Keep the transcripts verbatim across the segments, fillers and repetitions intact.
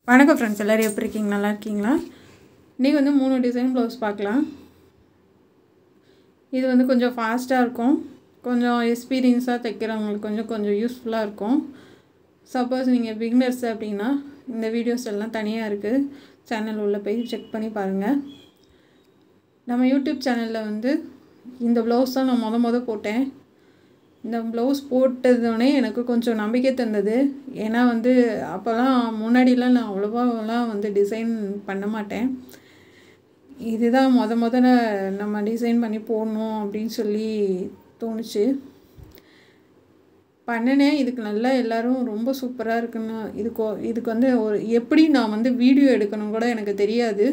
வணக்கம் ஃப்ரெண்ட்ஸ், எல்லோரும் எப்படி இருக்கீங்க? நல்லா இருக்கீங்களா? இன்றைக்கி வந்து மூணு டிசைன் ப்ளவுஸ் பார்க்கலாம். இது வந்து கொஞ்சம் ஃபாஸ்ட்டாக இருக்கும், கொஞ்சம் எக்ஸ்பீரியன்ஸாக தைக்கிறவங்களுக்கு கொஞ்சம் கொஞ்சம் யூஸ்ஃபுல்லாக இருக்கும். சப்போஸ் நீங்கள் பிகினர்ஸ் அப்படின்னா இந்த வீடியோஸ் எல்லாம் தனியாக இருக்குது, சேனல் உள்ளே போய் செக் பண்ணி பாருங்கள். நம்ம யூடியூப் சேனலில் வந்து இந்த ப்ளவுஸ் தான் நான் மொத மொதல் போட்டேன். இந்த ப்ளவுஸ் போட்டதுனே எனக்கு கொஞ்சம் நம்பிக்கை தந்தது. ஏன்னா வந்து அப்போல்லாம் முன்னாடிலாம் நான் அவ்வளோவாலாம் வந்து டிசைன் பண்ண மாட்டேன். இதுதான் மொத முதல்ல நம்ம டிசைன் பண்ணி போடணும் அப்படின்னு சொல்லி தோணுச்சு. பண்ணினேன். இதுக்கு நல்லா எல்லோரும் ரொம்ப சூப்பராக இருக்குன்னு இதுக்கு இதுக்கு வந்து ஒரு எப்படி நான் வந்து வீடியோ எடுக்கணும் கூட எனக்கு தெரியாது.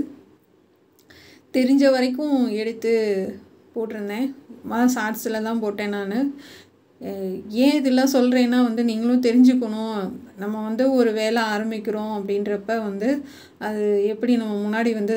தெரிஞ்ச வரைக்கும் எடுத்து போட்டிருந்தேன். ஷார்ட்ஸில் தான் போட்டேன் நான். ஏன் இதெல்லாம் சொல்கிறேன்னா வந்து நீங்களும் தெரிஞ்சுக்கணும். நம்ம வந்து ஒரு வேலை ஆரம்பிக்கிறோம் அப்படின்றப்ப வந்து அது எப்படி நம்ம முன்னாடி வந்து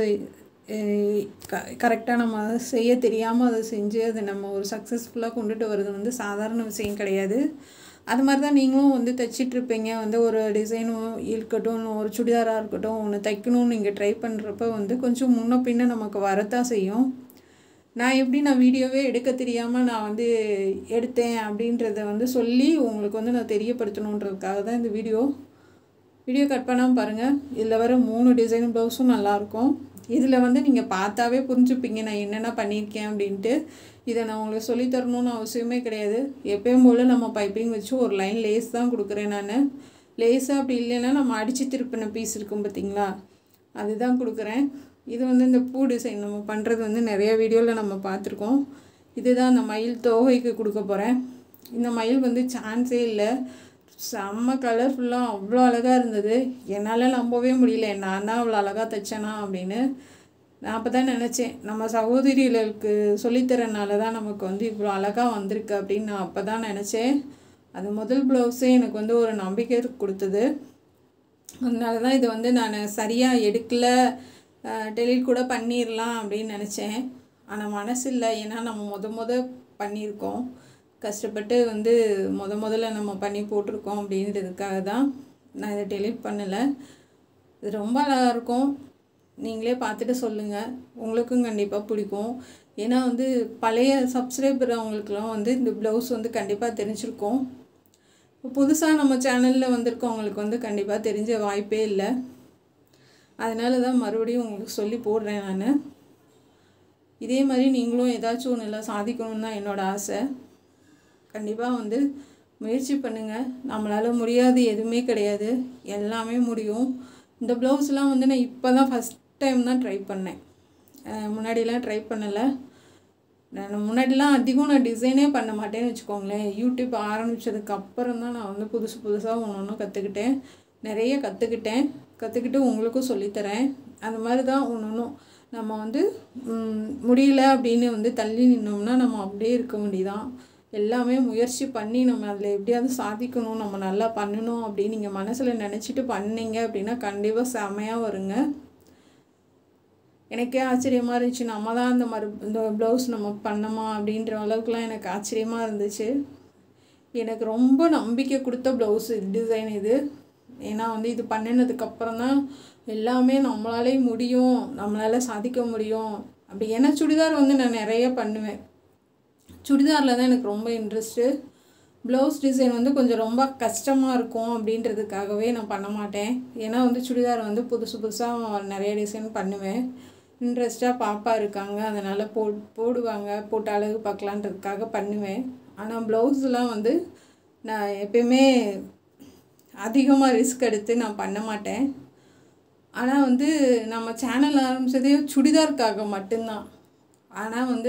க கரெக்டாக நம்ம செய்ய தெரியாமல் அதை செஞ்சு அதை நம்ம ஒரு சக்ஸஸ்ஃபுல்லாக கொண்டுட்டு வர்றது வந்து சாதாரண விஷயம் கிடையாது. அது மாதிரி தான் நீங்களும் வந்து தைச்சிட்ருப்பீங்க. வந்து ஒரு டிசைனும் இருக்கட்டும், ஒரு சுடிதாராக இருக்கட்டும், ஒன்று தைக்கணும்னு நீங்கள் ட்ரை பண்ணுறப்ப வந்து கொஞ்சம் முன்ன பின்ன நமக்கு வரத்தான் செய்யும். நான் எப்படி நான் வீடியோவே எடுக்க தெரியாமல் நான் வந்து எடுத்தேன் அப்படின்றத வந்து சொல்லி உங்களுக்கு வந்து நான் தெரியப்படுத்தணுன்றதுக்காக தான் இந்த வீடியோ வீடியோ கட் பண்ணாமல் பாருங்கள். இதில் வர மூணு டிசைன் ப்ளவுஸும் நல்லாயிருக்கும். இதில் வந்து நீங்கள் பார்த்தாவே புரிஞ்சுப்பீங்க நான் என்னென்ன பண்ணியிருக்கேன் அப்படின்ட்டு. இதை நான் உங்களுக்கு சொல்லித்தரணும்னு அவசியமே கிடையாது. எப்பயும் போல் நம்ம பைப்பிங் வச்சு ஒரு லைன் லேஸ் தான் கொடுக்குறேன் நான். லேஸாக அப்படி இல்லைன்னா நம்ம அடித்து திருப்பின பீஸ் இருக்கும் பார்த்திங்களா, அதுதான் கொடுக்குறேன். இது வந்து இந்த பூ டிசைன் நம்ம பண்ணுறது வந்து நிறைய வீடியோவில் நம்ம பார்த்துருக்கோம். இதுதான் அந்த மயில் தோகைக்கு கொடுக்க போகிறேன். இந்த மயில் வந்து சான்ஸே இல்லை, செம்ம கலர்ஃபுல்லாக அவ்வளோ அழகாக இருந்தது. என்னால் நம்பவே முடியல நான் தான் அவ்வளோ அழகாக தைச்சேனா அப்படின்னு. நான் அப்போ தான் நினச்சேன், நம்ம சகோதரிகளுக்கு சொல்லித்தரனால தான் நமக்கு வந்து இவ்வளோ அழகாக வந்திருக்கு அப்படின்னு நான் அப்போ தான் நினச்சேன். அது முதல் ப்ளவுஸே எனக்கு வந்து ஒரு நம்பிக்கை கொடுத்தது. அதனால தான் இது வந்து நான் சரியாக எடுக்கலை, டெலிட் கூட பண்ணிடலாம் அப்படின்னு நினச்சேன். ஆனால் மனசு இல்லை. ஏன்னா நம்ம முத முத பண்ணியிருக்கோம், கஷ்டப்பட்டு வந்து முத முதல்ல நம்ம பண்ணி போட்டிருக்கோம் அப்படின்றதுக்காக தான் நான் இதை டெலிட் பண்ணலை. இது ரொம்ப அழகாக இருக்கும். நீங்களே பார்த்துட்டு சொல்லுங்கள், உங்களுக்கும் கண்டிப்பாக பிடிக்கும். ஏன்னா வந்து பழைய சப்ஸ்கிரைபர் அவங்களுக்குலாம் வந்து இந்த ப்ளவுஸ் வந்து கண்டிப்பாக தெரிஞ்சிருக்கும். புதுசாக நம்ம சேனலில் வந்திருக்கவங்களுக்கு வந்து கண்டிப்பாக தெரிஞ்ச வாய்ப்பே இல்லை. அதனால தான் மறுபடியும் உங்களுக்கு சொல்லி போடுறேன் நான். இதே மாதிரி நீங்களும் ஏதாச்சும் ஒன்று இல்லை சாதிக்கணும்னு தான் என்னோடய ஆசை. கண்டிப்பாக வந்து முயற்சி பண்ணுங்கள். நம்மளால் முடியாது எதுவுமே கிடையாது, எல்லாமே முடியும். இந்த ப்ளவுஸ்லாம் வந்து நான் இப்போ தான் ஃபஸ்ட் டைம் தான் ட்ரை பண்ணேன். முன்னாடிலாம் ட்ரை பண்ணலை. நான் முன்னாடிலாம் அதிகம் நான் டிசைனே பண்ண மாட்டேன்னு வச்சுக்கோங்களேன். யூடியூப் ஆரம்பித்ததுக்கு அப்புறம் தான் நான் வந்து புதுசு புதுசாக ஒன்று ஒன்று கற்றுக்கிட்டேன். நிறைய கற்றுக்கிட்டேன். கற்றுக்கிட்டு உங்களுக்கும் சொல்லித்தரேன். அந்த மாதிரி தான் ஒன்று ஒன்றும் நம்ம வந்து முடியல அப்படின்னு வந்து தள்ளி நின்னோம்னா நம்ம அப்படியே இருக்க முடியுதான். எல்லாமே முயற்சி பண்ணி நம்ம அதில் எப்படியாவது சாதிக்கணும், நம்ம நல்லா பண்ணணும் அப்படின்னு நீங்கள் மனசில் நினச்சிட்டு பண்ணிங்க அப்படின்னா கண்டிப்பாக செமையாக வருங்க. எனக்கே ஆச்சரியமாக இருந்துச்சு, நம்ம தான் இந்த மறு இந்த ப்ளவுஸ் நம்ம பண்ணோமா அப்படின்ற அளவுக்குலாம் எனக்கு ஆச்சரியமாக இருந்துச்சு. எனக்கு ரொம்ப நம்பிக்கை கொடுத்த ப்ளவுஸ் டிசைன் இது. ஏன்னா வந்து இது பண்ணினதுக்கப்புறம் தான் எல்லாமே நம்மளாலே முடியும், நம்மளால் சாதிக்க முடியும் அப்படி. ஏன்னா சுடிதார் வந்து நான் நிறைய பண்ணுவேன், சுடிதாரில் தான் எனக்கு ரொம்ப இன்ட்ரெஸ்ட்டு. ப்ளவுஸ் டிசைன் வந்து கொஞ்சம் ரொம்ப கஷ்டமாக இருக்கும் அப்படின்றதுக்காகவே நான் பண்ண மாட்டேன். ஏன்னா வந்து சுடிதார் வந்து புதுசு புதுசாக நிறைய டிசைன் பண்ணுவேன். இன்ட்ரெஸ்ட்டாக பாப்பா இருக்காங்க, அதனால் போ போடுவாங்க போட்டு அழகு பார்க்கலான்றதுக்காக பண்ணுவேன். ஆனால் ப்ளவுஸ்லாம் வந்து நான் எப்பயுமே அதிகமாக ரிஸ்க் எடுத்து நான் பண்ண மாட்டேன். ஆனால் வந்து நம்ம சேனல் ஆரம்பித்ததே சுடிதாருக்காக மட்டும்தான். ஆனால் வந்து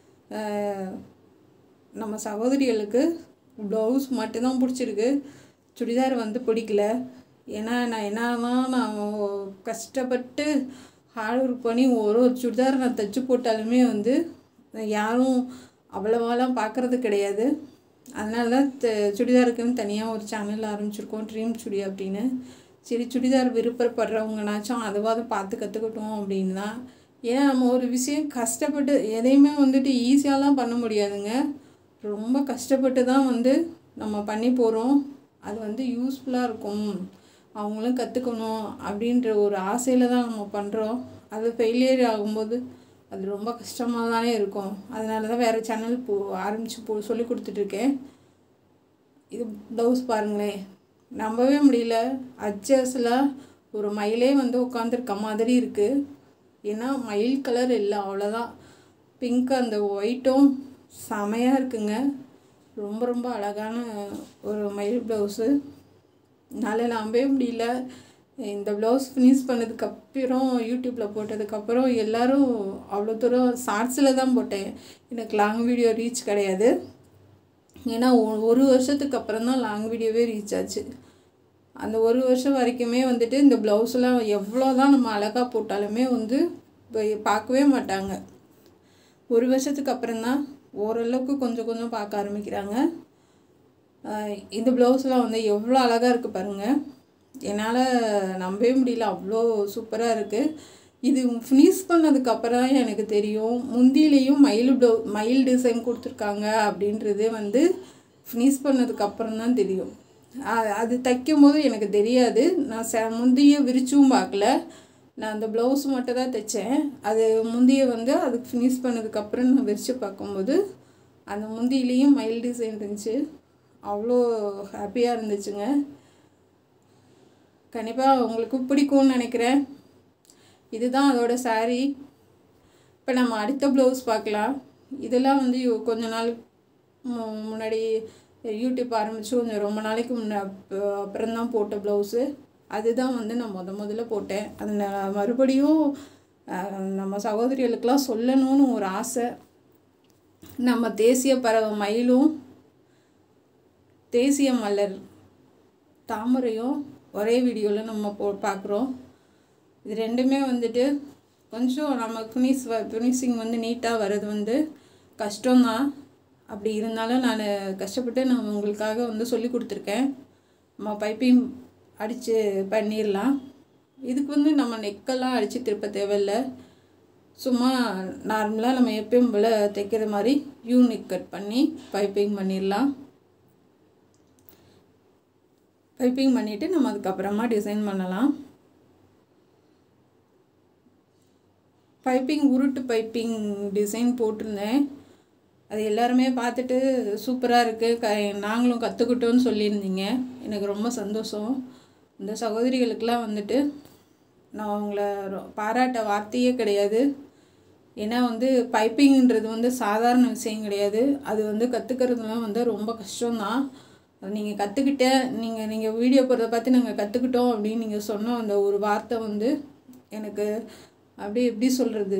நம்ம சகோதரிகளுக்கு ப்ளவுஸ் மட்டும்தான் பிடிச்சிருக்கு, சுடிதார் வந்து பிடிக்கல. ஏன்னா நான் என்னன்னா நான் கஷ்டப்பட்டு ஹார்ட் ஒர்க் பண்ணி ஒரு ஒரு சுடிதார் நான் தைச்சி போட்டாலுமே வந்து யாரும் அவ்வளோவாலாம் பார்க்குறது கிடையாது. அதனால தான் சுடிதாருக்குன்னு தனியாக ஒரு சேனல் ஆரம்பிச்சிருக்கோம், ட்ரீம் சுடி அப்படின்னு. சரி, சுடிதார் விருப்பப்படுறவங்கனாச்சும் அதுவாது பார்த்து கற்றுக்கட்டும் அப்படின்னு தான். ஏன்னா நம்ம ஒரு விஷயம் கஷ்டப்பட்டு எதையுமே வந்துட்டு ஈஸியாலாம் பண்ண முடியாதுங்க. ரொம்ப கஷ்டப்பட்டு தான் வந்து நம்ம பண்ணி போகிறோம். அது வந்து யூஸ்ஃபுல்லாக இருக்கும், அவங்களும் கற்றுக்கணும் அப்படின்ற ஒரு ஆசையில் தான் நம்ம பண்ணுறோம். அது ஃபெயிலியர் ஆகும்போது அது ரொம்ப கஷ்டமாக தானே இருக்கும். அதனால தான் வேறு சேனல் போ ஆரம்பித்து போ சொல்லி கொடுத்துட்ருக்கேன். இது ப்ளவுஸ் பாருங்களேன், நம்பவே முடியல. அச்சஸில் ஒரு மயிலே வந்து உட்காந்துருக்க மாதிரி இருக்குது. ஏன்னா மயில் கலர் இல்லை, அவ்வளோதான். பிங்க் அந்த ஒயிட்டும் செமையாக இருக்குங்க. ரொம்ப ரொம்ப அழகான ஒரு மயில் ப்ளவுஸு. என்னால் நம்பவே முடியல. இந்த ப்ளவுஸ் ஃபினிஷ் பண்ணதுக்கப்புறம் யூடியூப்பில் போட்டதுக்கப்புறம் எல்லோரும் அவ்வளோ தூரம் ஷார்ட்ஸில் தான் போட்டேன். எனக்கு லாங் வீடியோ ரீச் கிடையாது. ஏன்னா ஒரு வருஷத்துக்கு அப்புறம் தான் லாங் வீடியோவே ரீச் ஆச்சு. அந்த ஒரு வருஷம் வரைக்குமே வந்துட்டு இந்த ப்ளவுஸ்லாம் எவ்வளோ தான் நம்ம அழகாக போட்டாலுமே வந்து பார்க்கவே மாட்டாங்க. ஒரு வருஷத்துக்கு அப்புறம்தான் ஓரளவுக்கு கொஞ்சம் கொஞ்சம் பார்க்க ஆரம்பிக்கிறாங்க. இந்த ப்ளவுஸ்லாம் வந்து எவ்வளோ அழகாக இருக்குது பாருங்கள். என்னால் நம்பவே முடியல, அவ்வளோ சூப்பராக இருக்குது. இது ஃபினிஷ் பண்ணதுக்கப்புறம் தான் எனக்கு தெரியும் முந்தியிலையும் மயில் ப்ளவு மயில் டிசைன் கொடுத்துருக்காங்க அப்படின்றது வந்து ஃபினிஷ் பண்ணதுக்கப்புறம் தான் தெரியும். அது தைக்கும் போது எனக்கு தெரியாது. நான் ச முந்தியை விரிச்சும் பார்க்கல. நான் அந்த ப்ளவுஸ் மட்டும் தான் தைச்சேன். அது முந்தியை வந்து அதுக்கு ஃபினிஷ் பண்ணதுக்கப்புறம் நான் விரித்து பார்க்கும்போது அந்த முந்தியிலையும் மயில் டிசைன் இருந்துச்சு. அவ்வளோ ஹாப்பியாக இருந்துச்சுங்க. கண்டிப்பாக உங்களுக்கு பிடிக்கும்னு நினைக்கிறேன். இதுதான் அதோட சாரீ. இப்போ நம்ம அடுத்த ப்ளவுஸ் பார்க்கலாம். இதெல்லாம் வந்து கொஞ்ச நாள் முன்னாடி யூடியூப் ஆரம்பித்து கொஞ்சம் ரொம்ப நாளைக்கு முன்ன அப்புறம்தான் போட்ட ப்ளவுஸு. அதுதான் வந்து நான் முத முதல்ல போட்டேன். அது நான் மறுபடியும் நம்ம சகோதரிகளுக்கெல்லாம் சொல்லணும்னு ஒரு ஆசை. நம்ம தேசிய பறவை மயிலும் தேசிய மலர் தாமரையும் ஒரே வீடியோவில் நம்ம போ பார்க்குறோம். இது ரெண்டுமே வந்துட்டு கொஞ்சம் நம்ம ஃபினிஷ் ஃபினிஷிங் வந்து நீட்டாக வர்றது வந்து கஷ்டம்தான். அப்படி இருந்தாலும் நான் கஷ்டப்பட்டு நான் உங்களுக்காக வந்து சொல்லி கொடுத்துருக்கேன். நம்ம பைப்பிங் அடித்து பண்ணிடலாம். இதுக்கு வந்து நம்ம நெக்கெல்லாம் அடித்து திருப்ப தேவையில்லை. சும்மா நார்மலாக நம்ம எப்பயும் போல் தைக்கிற மாதிரி யூ நெக் கட் பண்ணி பைப்பிங் பண்ணிடலாம். பைப்பிங் பண்ணிவிட்டு நம்ம அதுக்கப்புறமா டிசைன் பண்ணலாம். பைப்பிங் உருட்டு பைப்பிங் டிசைன் போட்டிருந்தேன். அது எல்லாருமே பார்த்துட்டு சூப்பராக இருக்குது, க நாங்களும் கற்றுக்கிட்டோன்னு சொல்லியிருந்தீங்க. எனக்கு ரொம்ப சந்தோஷம். இந்த சகோதரிகளுக்கெல்லாம் வந்துட்டு நான் அவங்கள பாராட்ட வார்த்தையே கிடையாது. ஏன்னா வந்து பைப்பிங்கிறது வந்து சாதாரண விஷயம் கிடையாது. அது வந்து கற்றுக்கிறதுலாம் வந்து ரொம்ப கஷ்டம்தான். அது நீங்கள் கற்றுக்கிட்ட நீங்கள் நீங்கள் வீடியோ போடுறத பார்த்து நாங்கள் கற்றுக்கிட்டோம் அப்படின்னு நீங்கள் சொன்ன அந்த ஒரு வார்த்தை வந்து எனக்கு அப்படி எப்படி சொல்கிறது,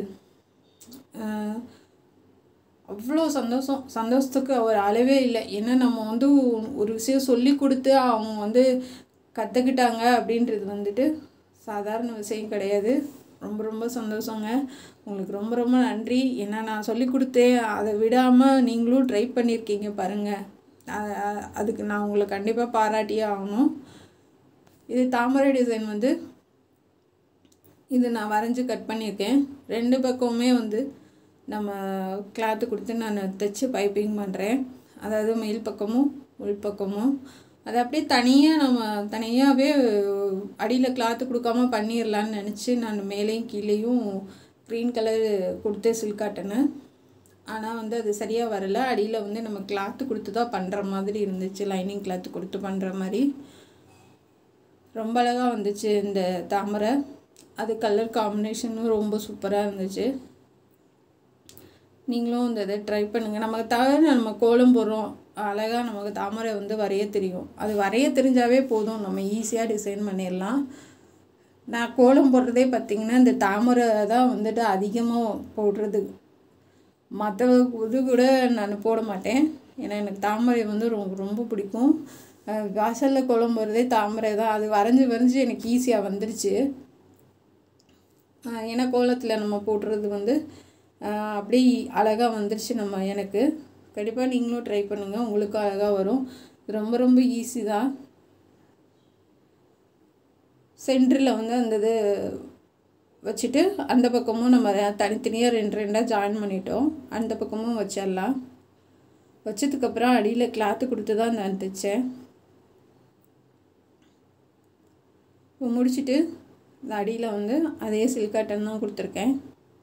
அவ்வளோ சந்தோஷம். சந்தோஷத்துக்கு ஒரு அளவே இல்லை. ஏன்னா நம்ம வந்து ஒரு விஷயம் சொல்லி கொடுத்து அவங்க வந்து கற்றுக்கிட்டாங்க அப்படின்றது வந்துட்டு சாதாரண விஷயம் கிடையாது. ரொம்ப ரொம்ப சந்தோஷங்க. உங்களுக்கு ரொம்ப ரொம்ப நன்றி. ஏன்னா நான் சொல்லி கொடுத்தேன், அதை விடாமல் நீங்களும் ட்ரை பண்ணியிருக்கீங்க பாருங்கள். அதுக்கு நான் உங்களை கண்டிப்பாக பாராட்டியே ஆகணும். இது தாமரை டிசைன் வந்து இது நான் வரைஞ்சி கட் பண்ணியிருக்கேன். ரெண்டு பக்கமுமே வந்து நம்ம கிளாத்து கொடுத்து நான் தைச்சி பைப்பிங் பண்ணுறேன். அதாவது மேல் பக்கமும் உள் பக்கமும் அது அப்படியே தனியாக நம்ம தனியாகவே அடியில் கிளாத்து கொடுக்காம பண்ணிடலான்னு நினச்சி நான் மேலேயும் கீழேயும் க்ரீன் கலர் கொடுத்து சில்காட்டினேன். ஆனால் வந்து அது சரியாக வரலை. அடியில் வந்து நம்ம கிளாத்து கொடுத்து தான் பண்ணுற மாதிரி இருந்துச்சு, லைனிங் கிளாத்து கொடுத்து பண்ணுற மாதிரி. ரொம்ப அழகாக வந்துச்சு இந்த தாமரை. அது கலர் காம்பினேஷனும் ரொம்ப சூப்பராக இருந்துச்சு. நீங்களும் இந்த இதை ட்ரை பண்ணுங்கள். நமக்கு தவிர நம்ம கோலம் போடுறோம், அழகாக நமக்கு தாமரை வந்து வரைய தெரியும். அது வரைய தெரிஞ்சாவே போதும், நம்ம ஈஸியாக டிசைன் பண்ணிடலாம். நான் கோலம் போடுறதே பார்த்திங்கன்னா இந்த தாமரை தான் வந்துட்டு அதிகமாக போடுறது. மற்ற இது கூட நான் போட மாட்டேன். ஏன்னா எனக்கு தாமரை வந்து ரொம்ப ரொம்ப பிடிக்கும். வாசலில் கோலம் போடுறதே தாமரை தான். அது வரைஞ்சி வரைஞ்சி எனக்கு ஈஸியாக வந்துருச்சு. ஏன்னா கோலத்தில் நம்ம போடுறது வந்து அப்படி அழகாக வந்துருச்சு நம்ம எனக்கு. கண்டிப்பாக நீங்களும் ட்ரை பண்ணுங்கள், உங்களுக்கும் அழகாக வரும். ரொம்ப ரொம்ப ஈஸி தான். சென்டரில் வந்து அந்த இது வச்சுட்டு அந்த பக்கமும் நம்ம தனித்தனியாக ரெண்டு ரெண்டாக ஜாயின் பண்ணிட்டோம். அந்த பக்கமும் வச்சிடலாம். வச்சதுக்கப்புறம் அடியில் கிளாத்து கொடுத்து தான் நான் தைச்சேன். இப்போ முடிச்சுட்டு இந்த அடியில் வந்து அதே சில்க் காட்டன் தான் கொடுத்துருக்கேன்.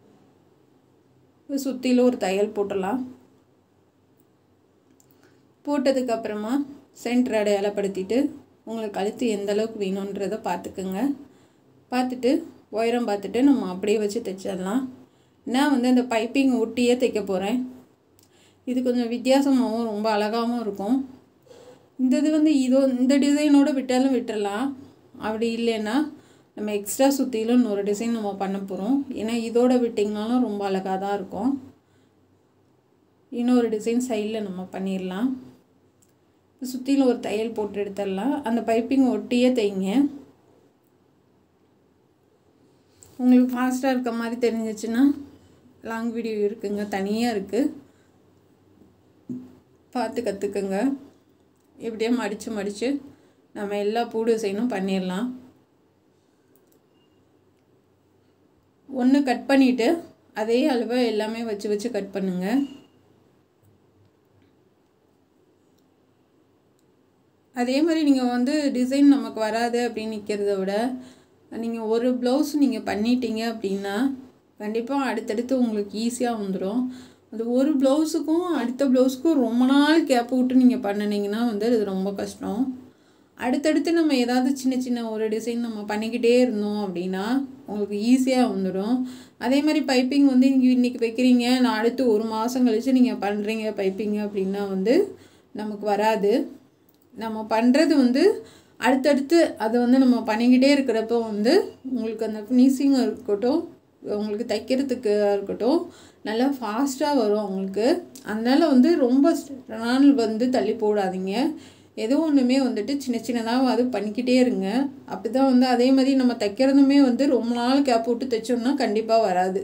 இப்போ சுற்றிலும் ஒரு தையல் போட்டுடலாம். போட்டதுக்கப்புறமா சென்டர் அடையாளப்படுத்திட்டு உங்களுக்கு கழுத்து எந்த அளவுக்கு வேணுன்றதை பார்த்துக்குங்க. பார்த்துட்டு உயரம் பார்த்துட்டு நம்ம அப்படியே வச்சு தைச்சிடலாம். நான் வந்து அந்த பைப்பிங் ஒட்டியே தைக்க போகிறேன். இது கொஞ்சம் வித்தியாசமாகவும் ரொம்ப அழகாகவும் இருக்கும். இந்த இது வந்து இதோ இந்த டிசைனோடு விட்டாலும் விட்டுடலாம். அப்படி இல்லைன்னா நம்ம எக்ஸ்ட்ரா சுற்றிலும் இன்னொரு டிசைன் நம்ம பண்ண போகிறோம். ஏன்னா இதோட விட்டிங்கனாலும் ரொம்ப அழகாக தான் இருக்கும். இன்னொரு டிசைன் சைடில் நம்ம பண்ணிடலாம். சுற்றிலும் ஒரு தையல் போட்டு எடுத்துடலாம். அந்த பைப்பிங் ஒட்டியே தைங்க. உங்களுக்கு ஃபாஸ்ட்டாக இருக்க மாதிரி தெரிஞ்சிச்சுன்னா லாங் வீடியோ இருக்குங்க, தனியாக இருக்குது, பார்த்து கற்றுக்குங்க. இப்படியே மடித்து மடித்து நம்ம எல்லா பூ டிசைனும் பண்ணிடலாம். ஒன்று கட் பண்ணிவிட்டு அதே அளவை எல்லாமே வச்சு வச்சு கட் பண்ணுங்கள். அதே மாதிரி நீங்கள் வந்து டிசைன் நமக்கு வராது அப்படின்னு நிற்கிறத விட நீங்கள் ஒரு ப்ளவுஸ் நீங்கள் பண்ணிட்டீங்க அப்படின்னா கண்டிப்பாக அடுத்தடுத்து உங்களுக்கு ஈஸியாக வந்துடும். அது ஒரு ப்ளவுஸுக்கும் அடுத்த ப்ளவுஸுக்கும் ரொம்ப நாள் கேப் விட்டு நீங்கள் பண்ணினீங்கன்னா வந்து அது ரொம்ப கஷ்டம். அடுத்தடுத்து நம்ம ஏதாவது சின்ன சின்ன ஒரு டிசைன் நம்ம பண்ணிக்கிட்டே இருந்தோம் அப்படின்னா உங்களுக்கு ஈஸியாக வந்துடும். அதே மாதிரி பைப்பிங் வந்து நீங்கள் இன்றைக்கி வைக்கிறீங்க, நான் அடுத்து ஒரு மாதம் கழித்து நீங்கள் பண்ணுறீங்க பைப்பிங் அப்படின்னா வந்து நமக்கு வராது. நம்ம பண்ணுறது வந்து அடுத்தடுத்து அதை வந்து நம்ம பண்ணிக்கிட்டே இருக்கிறப்போ வந்து உங்களுக்கு அந்த ஃபினிஷிங்காக இருக்கட்டும், உங்களுக்கு தைக்கிறதுக்கு இருக்கட்டும், நல்லா ஃபாஸ்ட்டாக வரும் உங்களுக்கு. அதனால் வந்து ரொம்ப நாள் வந்து தள்ளி போடாதீங்க. ஏதோ ஒன்றுமே வந்துட்டு சின்ன சின்னதாக அது பண்ணிக்கிட்டே இருங்க. அப்படி தான் வந்து அதே மாதிரி நம்ம தைக்கிறதுமே வந்து ரொம்ப நாள் கேப் விட்டு தைச்சோம்னா கண்டிப்பாக வராது.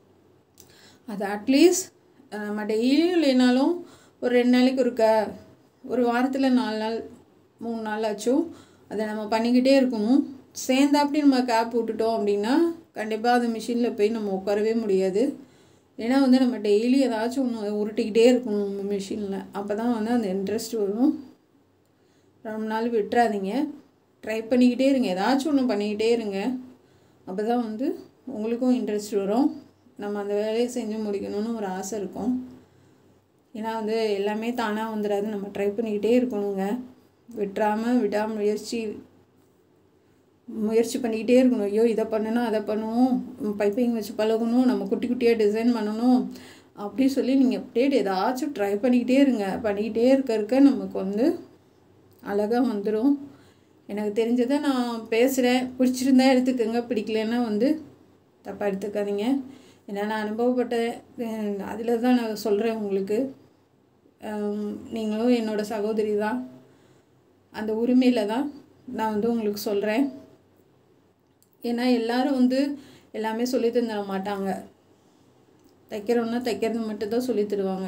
அது அட்லீஸ்ட் நம்ம டெய்லியும் இல்லைனாலும் ஒரு ரெண்டு நாளைக்கு இருக்க, ஒரு வாரத்தில் நாலு நாள் மூணு நாள் ஆச்சும் அதை நம்ம பண்ணிக்கிட்டே இருக்கணும். சேர்ந்தாப்படி நம்ம கேப் விட்டுட்டோம் அப்படின்னா கண்டிப்பாக அது மிஷினில் போய் நம்ம உட்காரவே முடியாது. ஏன்னா வந்து நம்ம டெய்லி ஏதாச்சும் ஒன்று உருட்டிக்கிட்டே இருக்கணும் நம்ம மிஷினில். அப்போ தான் வந்து அந்த இன்ட்ரெஸ்ட் வரும். ரொம்ப நாள் விட்டுறாதீங்க, ட்ரை பண்ணிக்கிட்டே இருங்க, ஏதாச்சும் ஒன்று பண்ணிக்கிட்டே இருங்க. அப்போ தான் வந்து உங்களுக்கும் இன்ட்ரெஸ்ட் வரும். நம்ம அந்த வேலையை செஞ்சு முடிக்கணும்னு ஒரு ஆசை இருக்கும். ஏன்னா வந்து எல்லாமே தானாக வந்துடாது, நம்ம ட்ரை பண்ணிக்கிட்டே இருக்கணுங்க. விட்டுறாமல் விடாமல் முயற்சி முயற்சி பண்ணிக்கிட்டே இருக்கணும். ஐயோ இதை பண்ணணும் அதை பண்ணுவோம், பைப்பிங் வச்சு பழகணும், நம்ம குட்டி குட்டியாக டிசைன் பண்ணணும் அப்படி சொல்லி நீங்கள் அப்படியே ஏதாச்சும் ட்ரை பண்ணிக்கிட்டே இருங்க. பண்ணிக்கிட்டே இருக்க இருக்க நமக்கு வந்து அழகாக வந்துடும். எனக்கு தெரிஞ்சதை நான் பேசுகிறேன், பிடிச்சிருந்தா எடுத்துக்கோங்க, பிடிக்கலன்னா வந்து தப்பாக எடுத்துக்காதீங்க. ஏன்னா நான் அனுபவப்பட்டேன், அதில் தான் நான் சொல்கிறேன் உங்களுக்கு. நீங்களும் என்னோடய சகோதரி தான், அந்த உரிமையில் தான் நான் வந்து உங்களுக்கு சொல்கிறேன். ஏன்னா எல்லோரும் வந்து எல்லாமே சொல்லி தந்துட மாட்டாங்க. தைக்கிறோன்னா தைக்கிறது மட்டும்தான் சொல்லி தருவாங்க.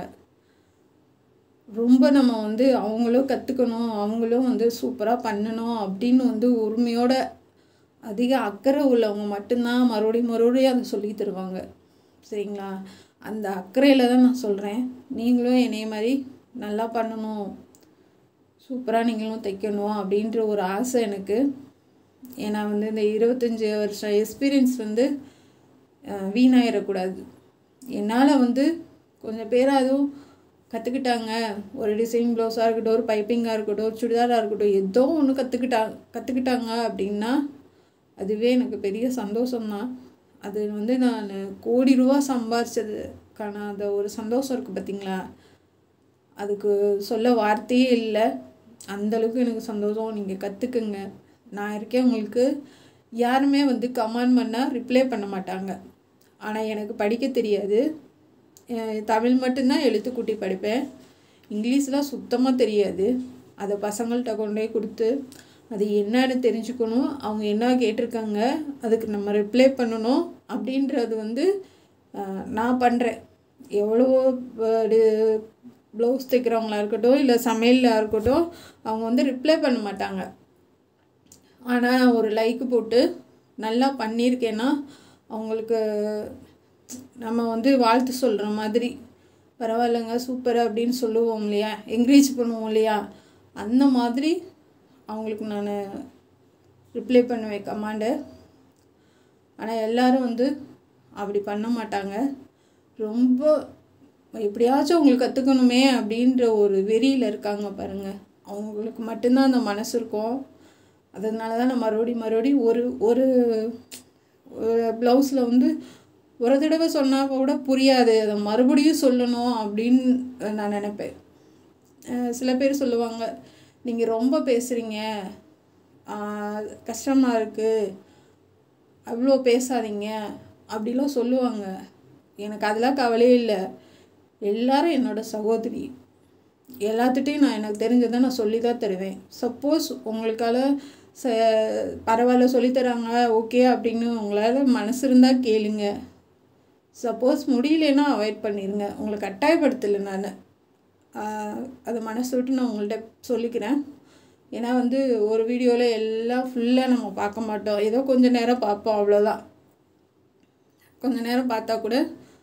ரொம்ப நம்ம வந்து அவங்களும் கற்றுக்கணும், அவங்களும் வந்து சூப்பராக பண்ணணும் அப்படின்னு வந்து உரிமையோட அதிக அக்கறை உள்ளவங்க மட்டும்தான் மறுபடியும் மறுபடியும் அதை சொல்லி தருவாங்க. சரிங்களா? அந்த அக்கறையில் தான் நான் சொல்கிறேன். நீங்களும் என்னைய மாதிரி நல்லா பண்ணணும், சூப்பராக நீங்களும் தைக்கணும் அப்படின்ற ஒரு ஆசை எனக்கு. ஏன்னா வந்து இந்த இருபத்தஞ்சி வருஷம் எக்ஸ்பீரியன்ஸ் வந்து வீணாயிடக்கூடாது. என்னால் வந்து கொஞ்சம் பேர் அதுவும் கற்றுக்கிட்டாங்க, ஒரு டிசைன் ப்ளவுஸாக இருக்கட்டும், ஒரு பைப்பிங்காக இருக்கட்டும், ஒரு சுடிதாராக இருக்கட்டும், ஏதோ ஒன்று கற்றுக்கிட்டா கற்றுக்கிட்டாங்க அப்படின்னா அதுவே எனக்கு பெரிய சந்தோஷம்தான். அது வந்து நான் கோடி ரூபா சம்பாரிச்சதுக்கான அந்த ஒரு சந்தோஷம் இருக்குது பார்த்திங்களா, அதுக்கு சொல்ல வார்த்தையே இல்லை. அந்தளவுக்கு எனக்கு சந்தோஷம். நீங்கள் கற்றுக்குங்க, நான் இருக்கேன் உங்களுக்கு. யாருமே வந்து கமெண்ட் பண்ணால் ரிப்ளை பண்ண மாட்டாங்க. ஆனால் எனக்கு படிக்க தெரியாது, தமிழ் மட்டும்தான் எழுத்துக்கூட்டி படிப்பேன், இங்கிலீஷ்லாம் சுத்தமாக தெரியாது. அதை பசங்கள்கிட்ட கொண்டு போய் கொடுத்து அது என்னன்னு தெரிஞ்சுக்கணும், அவங்க என்ன கேட்டிருக்காங்க அதுக்கு நம்ம ரிப்ளை பண்ணணும் அப்படின்றது வந்து நான் பண்ணுறேன். எவ்வளோ ப்ளவுஸ் தைக்கிறவங்களா இருக்கட்டும், இல்லை சமையலாக இருக்கட்டும், அவங்க வந்து ரிப்ளை பண்ண மாட்டாங்க. ஆனால் ஒரு லைக்கு போட்டு நல்லா பண்ணியிருக்கேன்னா அவங்களுக்கு நம்ம வந்து வாழ்த்து சொல்கிற மாதிரி, பரவாயில்லைங்க சூப்பர் அப்படின்னு சொல்லுவோம் இல்லையா, என்கரேஜ் பண்ணுவோம் இல்லையா, அந்த மாதிரி அவங்களுக்கு நான் ரிப்ளை பண்ணுவேன் கமாண்டு. ஆனால் எல்லோரும் வந்து அப்படி பண்ண மாட்டாங்க. ரொம்ப எப்படியாச்சும் உங்களுக்கு கற்றுக்கணுமே அப்படின்ற ஒரு வெறியில் இருக்காங்க பாருங்கள். அவங்களுக்கு மட்டும்தான் அந்த மனசு இருக்கும். அதனால தான் நான் மறுபடி மறுபடி ஒரு ஒரு ப்ளவுஸில் வந்து ஒரு தடவை சொன்னால் கூட புரியாது, அதை மறுபடியும் சொல்லணும் அப்படின்னு நான் நினைப்பேன். சில பேர் சொல்லுவாங்க, நீங்கள் ரொம்ப பேசுகிறீங்க, கஷ்டமாக இருக்குது, அவ்வளோ பேசாதீங்க அப்படிலாம் சொல்லுவாங்க. எனக்கு அதெல்லாம் கவலையே இல்லை. எல்லாரும் என்னோடய சகோதரி, எல்லாத்துட்டையும் நான் எனக்கு தெரிஞ்சதை நான் சொல்லி தான் தருவேன். சப்போஸ் உங்களுக்கால ச பரவாயில்ல சொல்லித்தராங்க ஓகே அப்படின்னு உங்களால் மனசு இருந்தால் கேளுங்க. சப்போஸ் முடியலன்னா அவாய்ட் பண்ணிடுங்க. உங்களை கட்டாயப்படுத்தலை நான், அதை மனசு விட்டு நான் உங்கள்கிட்ட சொல்லிக்கிறேன். ஏன்னா வந்து ஒரு வீடியோவில் எல்லாம் ஃபுல்லாக நம்ம பார்க்க மாட்டோம், ஏதோ கொஞ்சம் நேரம் பார்ப்போம், அவ்வளோதான். கொஞ்சம் நேரம் பார்த்தா கூட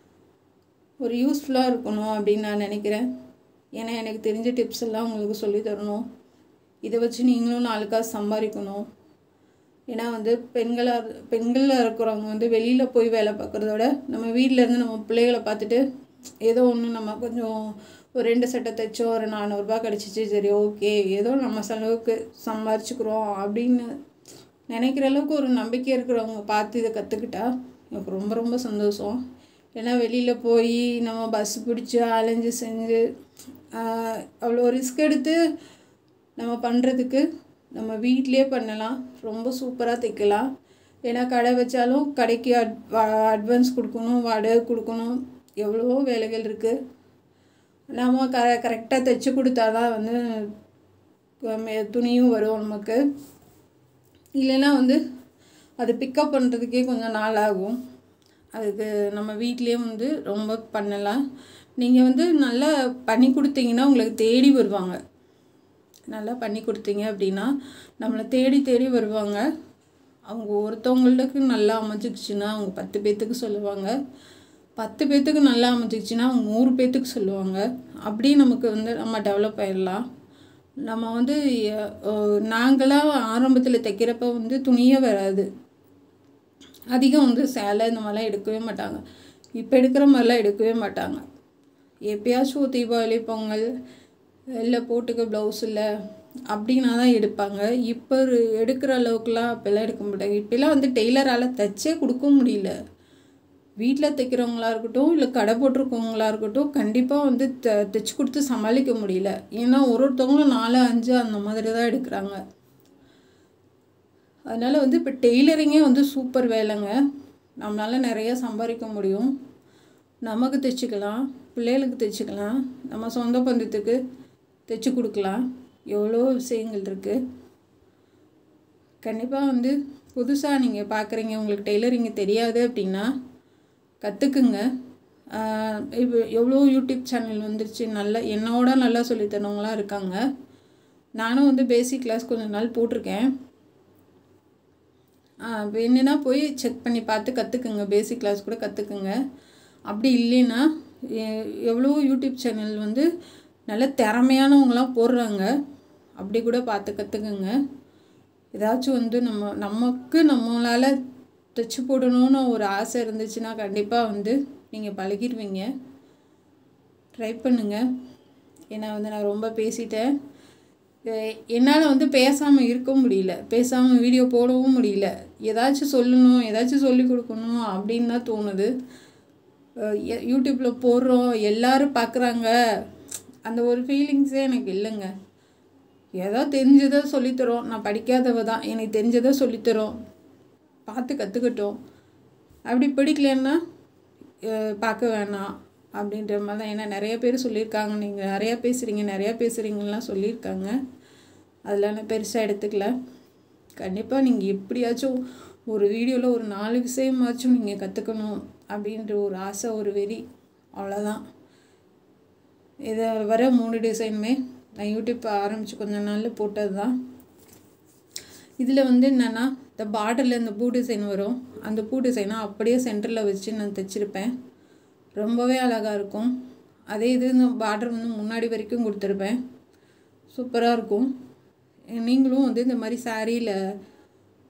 ஒரு யூஸ்ஃபுல்லாக இருக்கணும் அப்படின்னு நான் நினைக்கிறேன். ஏன்னா எனக்கு தெரிஞ்ச டிப்ஸ் எல்லாம் உங்களுக்கு சொல்லி தரணும். இதை வச்சு நீங்களும் நாளுக்காக சம்பாதிக்கணும். ஏன்னா வந்து பெண்களாக பெண்களாக இருக்கிறவங்க வந்து வெளியில் போய் வேலை பார்க்குறதோட நம்ம வீட்டிலேருந்து நம்ம பிள்ளைகளை பார்த்துட்டு ஏதோ ஒன்று நம்ம கொஞ்சம் ஒரு ரெண்டு சட்டை தைச்சோம், ஒரு நானூறுரூபா கிடச்சிச்சு, சரி ஓகே ஏதோ நம்ம செலவுக்கு சம்பாரிச்சுக்கிறோம் அப்படின்னு நினைக்கிற அளவுக்கு ஒரு நம்பிக்கை இருக்கிறவங்க பார்த்து இதை கற்றுக்கிட்டா எனக்கு ரொம்ப ரொம்ப சந்தோஷம். ஏன்னா வெளியில் போய் நம்ம பஸ் பிடிச்சி அலைஞ்சு செஞ்சு அவ்வளோ ரிஸ்க் எடுத்து நம்ம பண்ணுறதுக்கு நம்ம வீட்டிலே பண்ணலாம், ரொம்ப சூப்பராக தைக்கலாம். ஏன்னா கடை வச்சாலும் கடைக்கு அட் அட்வான்ஸ் கொடுக்கணும், வாடகை கொடுக்கணும், எவ்வளவோ வேலைகள் இருக்குது. நம்ம க கரெக்டாக தைச்சி கொடுத்தா தான் வந்து துணியும் வரும் நமக்கு. இல்லைன்னா வந்து அது பிக்கப் பண்ணுறதுக்கே கொஞ்சம் நாள் ஆகும். அதுக்கு நம்ம வீட்லேயே வந்து ரொம்ப பண்ணலாம். நீங்கள் வந்து நல்லா பண்ணி கொடுத்தீங்கன்னா உங்களுக்கு தேடி வருவாங்க. நல்லா பண்ணி கொடுத்தீங்க அப்படின்னா நம்மளை தேடி தேடி வருவாங்க. அவங்க ஒருத்தவங்களுக்கு நல்லா அமைஞ்சிக்கிச்சின்னா அவங்க பத்து பேர்த்துக்கு சொல்லுவாங்க, பத்து பேர்த்துக்கு நல்லா அமைஞ்சிக்கிச்சின்னா அவங்க நூறு பேர்த்துக்கு சொல்லுவாங்க. அப்படி நமக்கு வந்து நம்ம டெவலப் ஆகிடலாம். நம்ம வந்து நாங்களாம் ஆரம்பத்தில் தைக்கிறப்ப வந்து துணியே வராது, அதிகம் வந்து சேலை இந்த மாதிரிலாம் எடுக்கவே மாட்டாங்க. இப்போ எடுக்கிற மாதிரிலாம் எடுக்கவே மாட்டாங்க. எப்பயாச்சும் தீபாவளி பொங்கல் இல்லை போட்டுக்க ப்ளவுஸ் இல்லை அப்படின்னா தான் எடுப்பாங்க. இப்போ எடுக்கிற அளவுக்குலாம் அப்போல்லாம் எடுக்க மாட்டாங்க. இப்போலாம் வந்து டெய்லரால் தைச்சே கொடுக்க முடியல. வீட்டில் தைக்கிறவங்களா இருக்கட்டும் இல்லை கடை போட்டிருக்கவங்களா இருக்கட்டும் கண்டிப்பாக வந்து த தைச்சி கொடுத்து சமாளிக்க முடியல. ஏன்னா ஒரு ஒருத்தவங்களும் நாலு அஞ்சு அந்த மாதிரி தான் எடுக்கிறாங்க. அதனால் வந்து இப்போ டெய்லரிங்கே வந்து சூப்பர் வேலைங்க. நம்மளால் நிறையா சம்பாதிக்க முடியும். நமக்கு தைச்சிக்கலாம், பிள்ளைகளுக்கு தைச்சிக்கலாம், நம்ம சொந்த பந்தத்துக்கு தைச்சி கொடுக்கலாம். எவ்வளோ விஷயங்கள் இருக்குது. கண்டிப்பாக வந்து புதுசாக நீங்கள் பார்க்குறீங்க, உங்களுக்கு டெய்லரிங் தெரியாது அப்படின்னா கற்றுக்குங்க. இப்போ எவ்வளோ யூடியூப் சேனல் வந்துருச்சு, நல்லா என்னோட நல்லா சொல்லித்தரவங்களாம் இருக்காங்க. நானும் வந்து பேசிக் கிளாஸ் கொஞ்ச நாள் போட்டிருக்கேன். வேணுன்னா போய் செக் பண்ணி பார்த்து கற்றுக்குங்க, பேசிக் கிளாஸ் கூட கற்றுக்குங்க. அப்படி இல்லைன்னா எவ்வளோ யூடியூப் சேனல் வந்து நல்ல திறமையானவங்களாம் போடுறாங்க, அப்படி கூட பார்த்து கற்றுக்குங்க. ஏதாச்சும் வந்து நம்ம நமக்கு நம்மளால் தைச்சி போடணும்னு ஒரு ஆசை இருந்துச்சுன்னா கண்டிப்பாக வந்து நீங்கள் பழகிடுவீங்க. ட்ரை பண்ணுங்கள். ஏன்னா வந்து நான் ரொம்ப பேசிட்டேன். என்னால் வந்து பேசாமல் இருக்க முடியல, பேசாமல் வீடியோ போடவும் முடியல. ஏதாச்சும் சொல்லணும், ஏதாச்சும் சொல்லி கொடுக்கணும் அப்படின்னு தான் தோணுது. யூடியூப்பில் போடுறோம், எல்லோரும் பார்க்குறாங்க, அந்த ஒரு ஃபீலிங்ஸே எனக்கு இல்லைங்க. ஏதோ தெரிஞ்சதை சொல்லித்தரோம். நான் படிக்காதவ தான், எனக்கு தெரிஞ்சதை சொல்லித்தரோம், பார்த்து கற்றுக்கட்டும். அப்படி பிடிக்கலன்னா பார்க்க வேணாம் அப்படின்ற மாதிரி தான். ஏன்னா நிறைய பேர் சொல்லியிருக்காங்க, நீங்கள் நிறையா பேசுகிறீங்க நிறையா பேசுகிறீங்கலாம் சொல்லியிருக்காங்க. அதில் நான் பெருசாக எடுத்துக்கல. கண்டிப்பாக நீங்கள் எப்படியாச்சும் ஒரு வீடியோவில் ஒரு நாலு விஷயமாச்சும் நீங்கள் கற்றுக்கணும் அப்படின்ற ஒரு ஆசை, ஒரு வெறி, அவ்வளோதான். இதை வர மூணு டிசைனுமே நான் யூடியூப் ஆரம்பித்து கொஞ்ச நாளில் போட்டது தான். இதில் வந்து என்னென்னா இந்த பார்டரில் இந்த பூ டிசைன் வரும், அந்த பூ டிசைனை அப்படியே சென்டரில் வச்சு நான் தைச்சிருப்பேன். ரொம்பவே அழகாக இருக்கும். அதே இது இந்த பார்டர் வந்து முன்னாடி வரைக்கும் கொடுத்துருப்பேன். சூப்பராக இருக்கும். நீங்களும் வந்து இந்த மாதிரி சாரியில்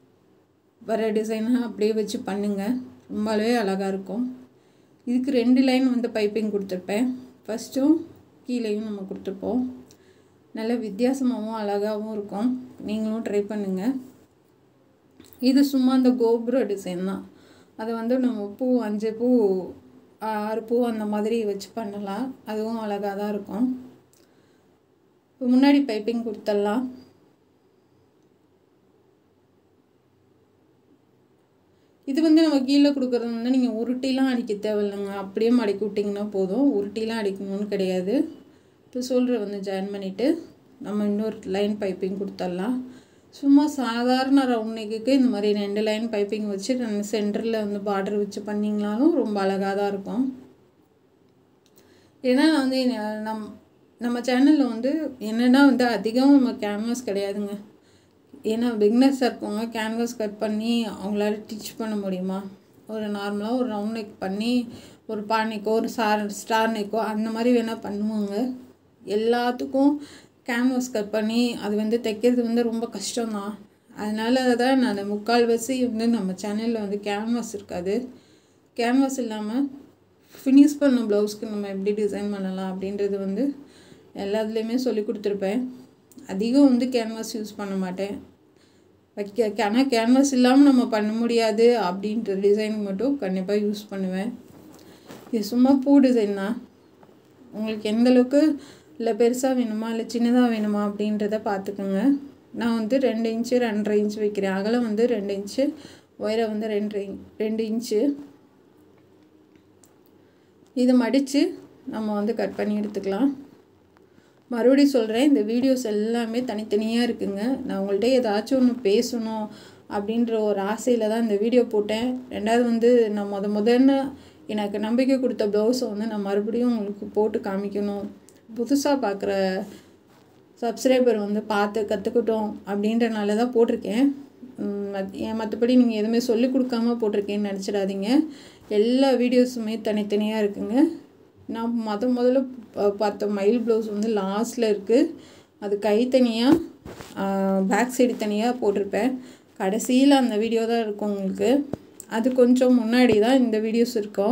வர டிசைனை அப்படியே வச்சு பண்ணுங்கள், ரொம்பவே அழகாக இருக்கும். இதுக்கு ரெண்டு லைன் வந்து பைப்பிங் கொடுத்துருப்பேன், ஃபஸ்ட்டும் கீழேயும் நம்ம கொடுத்துருப்போம். நல்ல வித்தியாசமாகவும் அழகாகவும் இருக்கும், நீங்களும் ட்ரை பண்ணுங்கள். இது சும்மா அந்த கோபுர டிசைன் தான், அதை வந்து நம்ம பூ அஞ்சு பூ ஆறு பூ அந்த மாதிரி வச்சு பண்ணலாம், அதுவும் அழகாக தான் இருக்கும். இப்போ முன்னாடி பைப்பிங் கொடுத்துடலாம். இது வந்து நம்ம கீழே கொடுக்குறது வந்து நீங்கள் உருட்டிலாம் அடிக்க தேவையில்லைங்க, அப்படியே மடக்கி விட்டிங்கன்னா போதும், உருட்டிலாம் அடிக்கணும்னு கிடையாது. இப்போ சொல்கிற வந்து ஜாயின் பண்ணிவிட்டு நம்ம இன்னொரு லைன் பைப்பிங் கொடுத்துடலாம். சும்மா சாதாரண ரவுண்ட் நெக்குக்கு இந்த மாதிரி ரெண்டு லைன் பைப்பிங் வச்சு ரெண்டு சென்டரில் வந்து பார்டர் வச்சு பண்ணிங்கனாலும் ரொம்ப அழகாக தான் இருக்கும். ஏன்னா வந்து நம் நம்ம சேனலில் வந்து என்னென்னா வந்து அதிகம் நம்ம கேன்வாஸ் கிடையாதுங்க. ஏன்னா பிகினர்ஸாக இருக்கவங்க கேன்வாஸ் கட் பண்ணி அவங்களால ஸ்டிச் பண்ண முடியுமா? ஒரு நார்மலாக ஒரு ரவுண்ட் நெக் பண்ணி ஒரு பா நெக்கோ ஒரு ஸ்டார் ஸ்டார் நெக்கோ அந்த மாதிரி வேணால் பண்ணுவாங்க. எல்லாத்துக்கும் கேன்வாஸ் கட் பண்ணி அது வந்து தைக்கிறது வந்து ரொம்ப கஷ்டம்தான். அதனால தான் நான் முக்கால்வாசி வந்து நம்ம சேனலில் வந்து கேன்வாஸ் இருக்காது. கேன்வாஸ் இல்லாமல் ஃபினிஷ் பண்ண ப்ளவுஸ்க்கு நம்ம எப்படி டிசைன் பண்ணலாம் அப்படின்றது வந்து எல்லாத்துலேயுமே சொல்லி கொடுத்துருப்பேன். அதிகம் வந்து கேன்வாஸ் யூஸ் பண்ண மாட்டேன். வைக்க ஆனால் கேன்வாஸ் இல்லாமல் நம்ம பண்ண முடியாது அப்படின்ற டிசைன் மட்டும் கண்டிப்பாக யூஸ் பண்ணுவேன். இது சும்மா பூ டிசைன் தான், உங்களுக்கு எந்தளவுக்கு இல்லை பெருசாக வேணுமா இல்லை சின்னதாக வேணுமா அப்படின்றத பார்த்துக்குங்க. நான் வந்து ரெண்டு இன்ச்சு ரெண்டரை இன்ச்சு வைக்கிறேன், அகலம் வந்து ரெண்டு இன்ச்சு, உயரம் வந்து ரெண்டு ரெண்டு இன்ச்சு. இதை மடித்து நம்ம வந்து கட் பண்ணி எடுத்துக்கலாம். மறுபடியும் சொல்கிறேன், இந்த வீடியோஸ் எல்லாமே தனித்தனியாக இருக்குங்க. நான் உங்கள்கிட்ட ஏதாச்சும் ஒன்று பேசணும் அப்படின்ற ஒரு ஆசையில் தான் இந்த வீடியோ போட்டேன். ரெண்டாவது வந்து நான் முத முதன்னு எனக்கு நம்பிக்கை கொடுத்த ப்ளவுஸை வந்து நான் மறுபடியும் உங்களுக்கு போட்டு காமிக்கணும், புதுசாக பார்க்குற சப்ஸ்கிரைபர் வந்து பார்த்து கற்றுக்கிட்டோம் அப்படின்றனால தான் போட்டிருக்கேன். ஏன் மற்றபடி நீங்கள் எதுவுமே சொல்லிக் கொடுக்காம போட்டிருக்கேன்னு நினச்சிடாதீங்க. எல்லா வீடியோஸுமே தனித்தனியாக இருக்குங்க. நான் முத முதல்ல பார்த்த மயில் ப்ளவுஸ் வந்து லாஸ்ட்டில் இருக்குது, அது கை தனியாக பேக் சைடு தனியாக போட்டிருப்பேன். கடைசியில் அந்த வீடியோ தான் இருக்கும் உங்களுக்கு, அது கொஞ்சம் முன்னாடி தான் இந்த வீடியோஸ் இருக்கும்.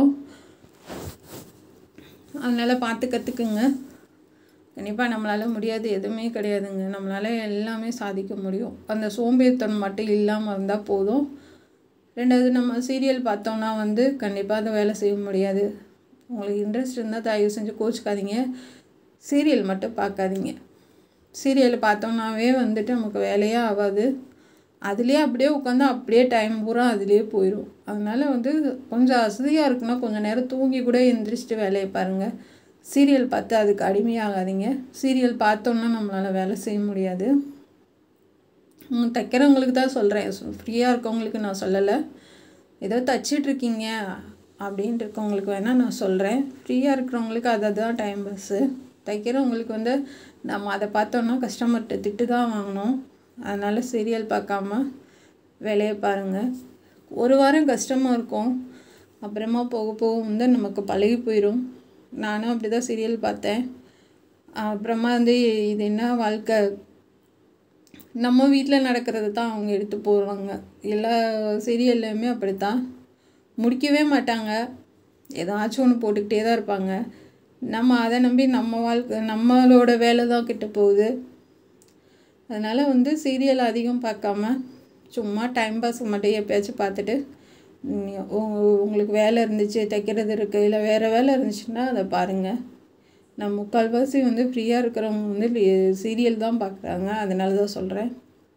அதனால் பார்த்து கற்றுக்குங்க. கண்டிப்பாக நம்மளால் முடியாது எதுவுமே கிடையாதுங்க, நம்மளால் எல்லாமே சாதிக்க முடியும். அந்த சோம்பேறித்தனம் மட்டும் இல்லாமல் இருந்தால் போதும். ரெண்டாவது நம்ம சீரியல் பார்த்தோம்னா வந்து கண்டிப்பாக அதை வேலை செய்ய முடியாது. உங்களுக்கு இன்ட்ரெஸ்ட் இருந்தால் தயவு செஞ்சு கோச்சிக்காதீங்க, சீரியல் மட்டும் பார்க்காதீங்க. சீரியல் பார்த்தோம்னாவே வந்துட்டு நமக்கு வேலையே ஆகாது, அதுலேயே அப்படியே உட்காந்து அப்படியே டைம் பூரா அதுலேயே போயிடும். அதனால் வந்து கொஞ்சம் அசதியாக இருக்குன்னா கொஞ்சம் நேரம் தூங்கி கூட எந்திரிச்சிட்டு வேலையை பாருங்கள். சீரியல் பார்த்து அதுக்கு அடிமையாகாதீங்க. சீரியல் பார்த்தோன்னா நம்மளால் வேலை செய்ய முடியாது. தைக்கிறவங்களுக்கு தான் சொல்கிறேன், ஃப்ரீயாக இருக்கவங்களுக்கு நான் சொல்லலை. ஏதோ தைச்சிட்ருக்கீங்க அப்படின்ட்டு இருக்கவங்களுக்கு வேணால் நான் சொல்கிறேன். ஃப்ரீயாக இருக்கிறவங்களுக்கு அதை தான் டைம் பாஸு. தைக்கிறவங்களுக்கு வந்து நம்ம அதை பார்த்தோன்னா கஸ்டமர்கிட்ட திட்டு தான் வாங்கணும். அதனால் சீரியல் பார்க்காம வேலையை பாருங்கள். ஒரு வாரம் கஷ்டமாக இருக்கும், அப்புறமா போக போக வந்து நமக்கு பழகி போயிடும். நானும் அப்படி தான் சீரியல் பார்த்தேன். அப்புறமா வந்து இது என்ன வாழ்க்கை, நம்ம வீட்டில் நடக்கிறது தான் அவங்க எடுத்து போடுவாங்க. எல்லா சீரியல்லையுமே அப்படித்தான், முடிக்கவே மாட்டாங்க, ஏதாச்சும் ஒன்று போட்டுக்கிட்டே தான் இருப்பாங்க. நம்ம அதை நம்பி நம்ம வாழ்க்கை நம்மளோட வேலை தான் கிட்ட போகுது. அதனால் வந்து சீரியல் அதிகம் பார்க்காம சும்மா டைம் பாஸ் மட்டும் எப்பயாச்சும் பார்த்துட்டு உங்களுக்கு வேலை இருந்துச்சு, தைக்கிறது இருக்குது, இல்லை வேறு வேலை இருந்துச்சுன்னா அதை பாருங்கள். நான் முக்கால்வாசி வந்து ஃப்ரீயாக இருக்கிறவங்க வந்து சீரியல் தான் பார்க்குறாங்க, அதனால தான் சொல்கிறேன்.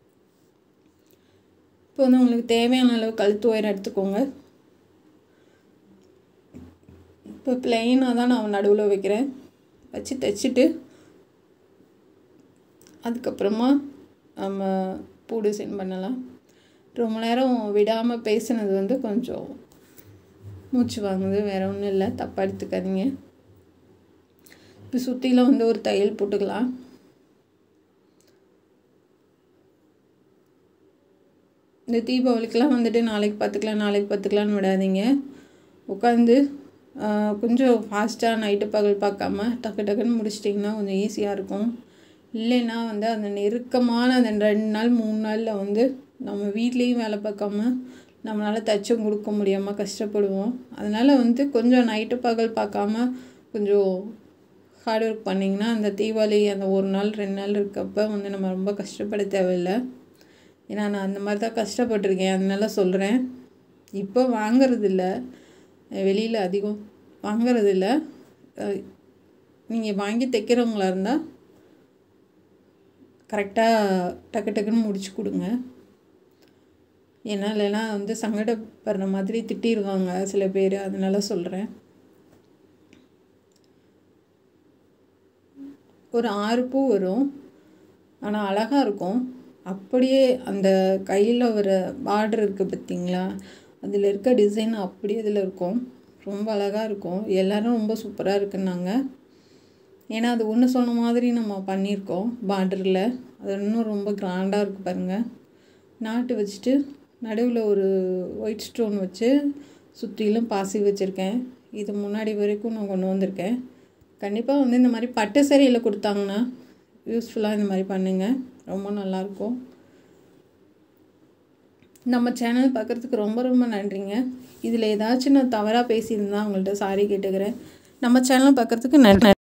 இப்போ வந்து உங்களுக்கு தேவையான அளவு கழுத்து உயரம் எடுத்துக்கோங்க. இப்போ பிளெயினாக தான் நான் நடுவில் வைக்கிறேன், வச்சு தைச்சிட்டு அதுக்கப்புறமா நம்ம பூ டிசைன் பண்ணலாம். ரொம்ப நேரம் விடாமல் பேசுனது வந்து கொஞ்சம் மூச்சு வாங்குது, வேறு ஒன்றும் இல்லை, தப்பாக எடுத்துக்காதீங்க. இப்போ சுற்றிலும் வந்து ஒரு தையல் போட்டுக்கலாம். இந்த தீபாவளிக்கெலாம் வந்துட்டு நாளைக்கு பார்த்துக்கலாம் நாளைக்கு பார்த்துக்கலான்னு விடாதீங்க. உட்காந்து கொஞ்சம் ஃபாஸ்ட்டாக நைட்டு பகல் பார்க்காம டக்கு டக்குன்னு முடிச்சிட்டிங்கன்னா கொஞ்சம் ஈஸியாக இருக்கும். இல்லைன்னா வந்து அந்த நெருக்கமான அந்த ரெண்டு நாள் மூணு நாளில் வந்து நம்ம வீட்லேயும் வேலை பார்க்காம நம்மளால் தைச்சும் கொடுக்க முடியாமல் கஷ்டப்படுவோம். அதனால் வந்து கொஞ்சம் நைட்டு பகல் பார்க்காம கொஞ்சம் ஹார்ட் ஒர்க் பண்ணிங்கன்னா அந்த தீபாவளி அந்த ஒரு நாள் ரெண்டு நாள் இருக்கப்போ வந்து நம்ம ரொம்ப கஷ்டப்பட தேவையில்லை. ஏன்னா நான் அந்த மாதிரி தான் கஷ்டப்பட்டிருக்கேன். அதனால சொல்கிறேன். இப்போ வாங்கிறதில்ல, வெளியில் அதிகம் வாங்கிறதில்ல. நீங்கள் வாங்கி தைக்கிறவங்களா இருந்தால் கரெக்டாக டக்கு டக்குன்னு முடிச்சு கொடுங்க. ஏன்னா இல்லைன்னா வந்து சங்கடப்படுற மாதிரி திட்டிடுவாங்க சில பேர். அதனால சொல்கிறேன். ஒரு ஆறு பூ வரும், ஆனால் அழகாக இருக்கும். அப்படியே அந்த கையில் வர பார்டர் இருக்குது பார்த்திங்களா, அதில் இருக்க டிசைன் அப்படியே இதில் இருக்கும். ரொம்ப அழகாக இருக்கும். எல்லோரும் ரொம்ப சூப்பராக இருக்குன்னாங்க. ஏன்னா அது ஒன்று சொன்ன மாதிரி நம்ம பண்ணியிருக்கோம் பார்டரில். அது இன்னும் ரொம்ப கிராண்டாக இருக்குது பாருங்கள். நாட்டு வச்சுட்டு நடுவில் ஒரு ஒயிட் ஸ்டோன் வச்சு சுற்றிலும் பாசி வச்சுருக்கேன். இது முன்னாடி வரைக்கும் நான் கொண்டு வந்திருக்கேன். கண்டிப்பாக வந்து இந்த மாதிரி பட்டு சேரீயில் கொடுத்தாங்கன்னா யூஸ்ஃபுல்லாக இந்த மாதிரி பண்ணுங்கள், ரொம்ப நல்லாயிருக்கும். நம்ம சேனல் பார்க்குறதுக்கு ரொம்ப ரொம்ப நன்றிங்க. இதில் ஏதாச்சும் நான் தவறாக பேசியிருந்தால் அவங்கள்ட்ட சாரி கேட்டுக்கிறேன். நம்ம சேனல் பார்க்குறதுக்கு நன்றி.